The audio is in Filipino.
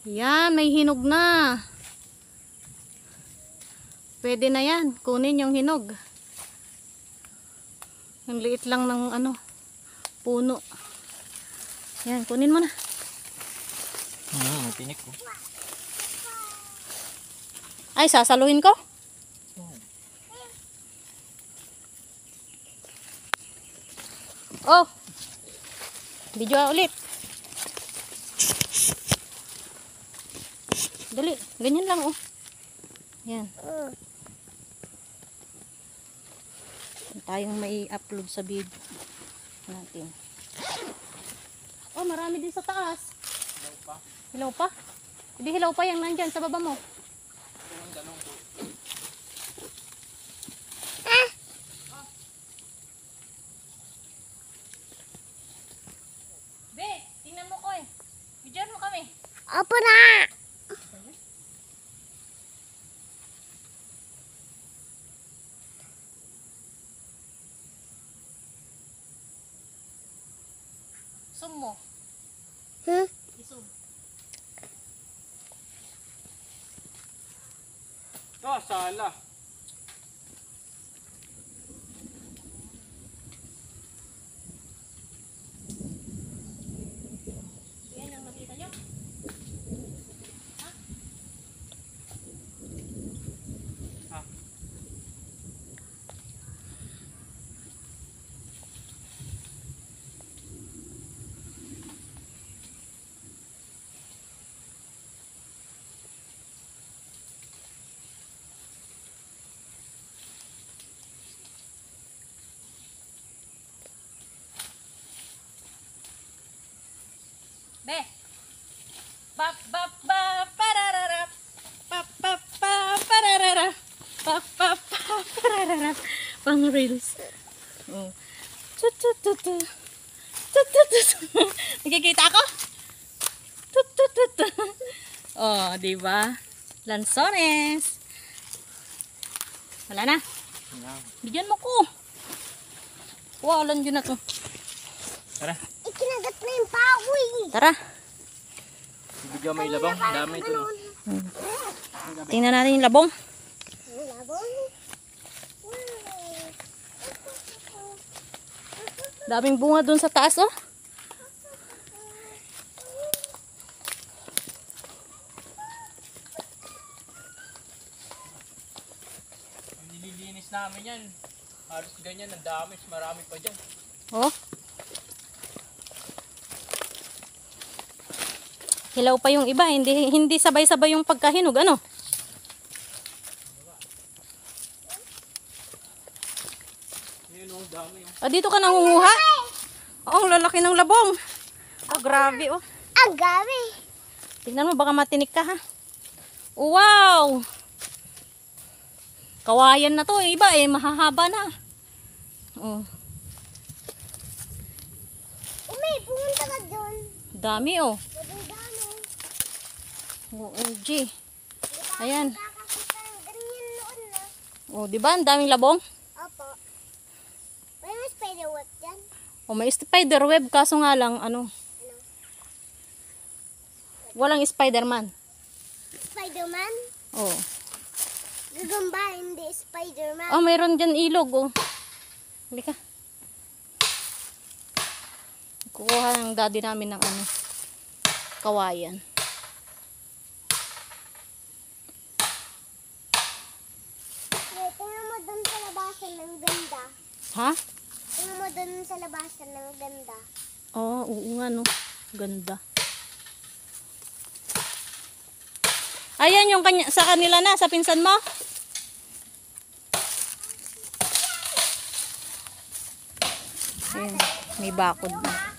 Yan, may hinog na. Pwede na yan. Kunin yung hinog. Ang liit lang ng ano, puno. Yan, kunin mo na. Tinik ko. Ay, sasaluhin ko? Oh! Video ulit. Dali, ganyan lang oh. Yan. Tayong may upload sa video natin. Oh, marami din sa taas. Hilaw pa. Hilaw pa? Hindi hilaw pa yung nandyan sa baba mo. Be, tingnan mo ko eh. Bidyan mo kami. Opo na! Zoom mo. Isum. Sala. Yan ang nakita nyo. Ha? Ha? Be. Bap bap bap pararara. Bap bap bap pararara. Bap bap bap pararara. Pang reels. Oh. Tut tut tut tut. Tut tut tut. Nakikita ako? Tut tut tut. Oh, di ba? Lanzones. Wala na. Bigyan mo ko. Wow, landiyo na to. Tara. Ikinagat na yung pawi. Tara. Bigyan may labang. Dami ito. No? Tingnan natin yung labong. Labong. Daming bunga dun sa taas, oh. Nililinis namin yan. Halos ganyan. Ang dami. Marami pa dyan. Oh. Hilaw pa yung iba, hindi sabay-sabay yung pagkahinog, ano? Ayan o, dami o. Ah, dito ka nangunguha? Oh, ang lalaki ng labong. Oh, grabe, oh. Ang gabi. Tingnan mo, baka matinik ka, ha? Oh, wow! Kawayan na to, iba eh, mahahaba na. Oh, Pumunta ka doon. dami, oh. Dami. OMG. Ayan. Nakakita ng ganyan noon na. Oh, di ba? Ang daming labong. Opo. May spider web dyan. Oh, may spider web, kaso nga lang, ano? Walang Spider-Man. Spider-Man? Oh. Gagamba, hindi Spider-Man. Oh, mayroon dyan ilog, oh. Halika. Kukuha ng daddy namin ng ano, kawayan. Tingnan mo doon sa labasan ng ganda. Ha? Tingnan mo doon sa labasan ng ganda. Oh, oo nga, no. Ganda. Ayan yung sa kanila na, sa pinsan mo. Ayan, may bakod na.